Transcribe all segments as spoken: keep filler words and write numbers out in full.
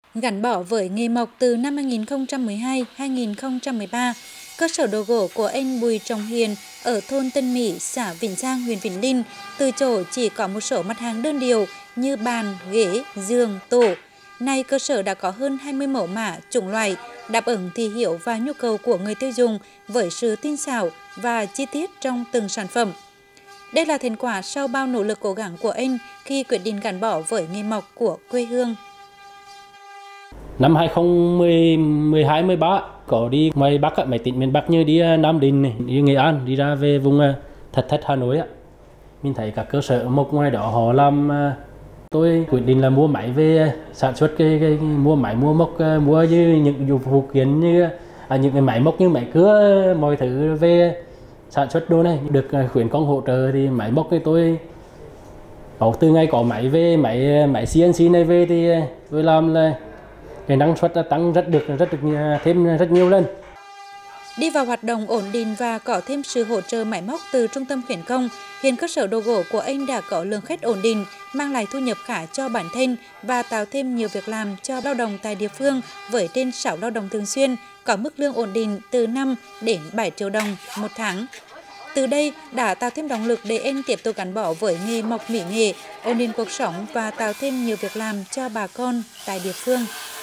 Gắn bó với nghề mộc từ năm hai nghìn không trăm mười hai đến hai nghìn không trăm mười ba, cơ sở đồ gỗ của anh Bùi Trọng Hiền ở thôn Tân Mỹ, xã Vĩnh Giang, huyện Vĩnh Linh, từ chỗ chỉ có một số mặt hàng đơn điệu như bàn, ghế, giường, tủ. Nay cơ sở đã có hơn hai mươi mẫu mã, chủng loại, đáp ứng thị hiếu và nhu cầu của người tiêu dùng với sự tinh xảo và chi tiết trong từng sản phẩm. Đây là thành quả sau bao nỗ lực cố gắng của anh khi quyết định gắn bó với nghề mộc của quê hương. Năm hai nghìn không trăm mười hai mười ba có đi ngoài Bắc, mấy tỉnh miền Bắc như đi Nam Định này, đi Nghệ An, đi ra về vùng Thạch Thất Hà Nội. Mình thấy các cơ sở mộc ngoài đó họ làm, tôi quyết định là mua máy về sản xuất cái, cái, cái mua máy mua mộc, mua như những phụ kiện như à, những cái máy mộc như máy cưa, mọi thứ về sản xuất đồ này được khuyến công hỗ trợ thì máy mộc thì tôi có từ ngày có máy về máy máy xê en xê này về thì tôi làm là cái năng suất tăng rất được rất được thêm rất nhiều lần. Đi vào hoạt động ổn định và có thêm sự hỗ trợ máy móc từ trung tâm khuyến công, hiện cơ sở đồ gỗ của anh đã có lượng khách ổn định, mang lại thu nhập khá cho bản thân và tạo thêm nhiều việc làm cho lao động tại địa phương với trên sáu lao động thường xuyên, có mức lương ổn định từ năm đến bảy triệu đồng một tháng. Từ đây đã tạo thêm động lực để anh tiếp tục gắn bó với nghề mộc mỹ nghệ, ổn định cuộc sống và tạo thêm nhiều việc làm cho bà con tại địa phương.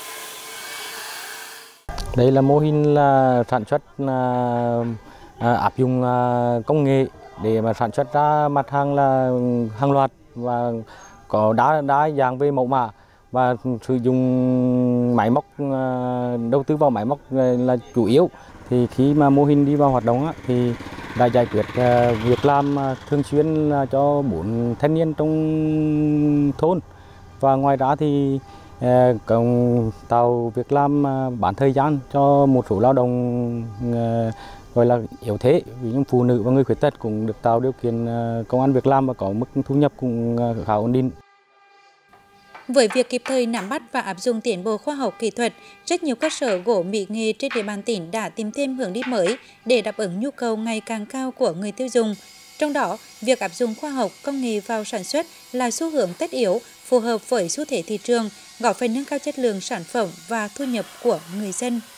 Đây là mô hình là sản xuất à, áp dụng à, công nghệ để mà sản xuất ra mặt hàng là hàng loạt và có đa đa dạng về mẫu mã và sử dụng máy móc, à, đầu tư vào máy móc là chủ yếu. Thì khi mà mô hình đi vào hoạt động á, thì đã giải quyết à, việc làm thường xuyên cho bốn thanh niên trong thôn, và ngoài ra thì còn tạo việc làm bán thời gian cho một số lao động gọi là yếu thế, ví dụ phụ nữ và người khuyết tật cũng được tạo điều kiện công ăn việc làm và có mức thu nhập cũng khá ổn định. Với việc kịp thời nắm bắt và áp dụng tiến bộ khoa học kỹ thuật, rất nhiều cơ sở gỗ mỹ nghệ trên địa bàn tỉnh đã tìm thêm hướng đi mới để đáp ứng nhu cầu ngày càng cao của người tiêu dùng. Trong đó, việc áp dụng khoa học công nghệ vào sản xuất là xu hướng tất yếu, phù hợp với xu thế thị trường, góp phần nâng cao chất lượng sản phẩm và thu nhập của người dân.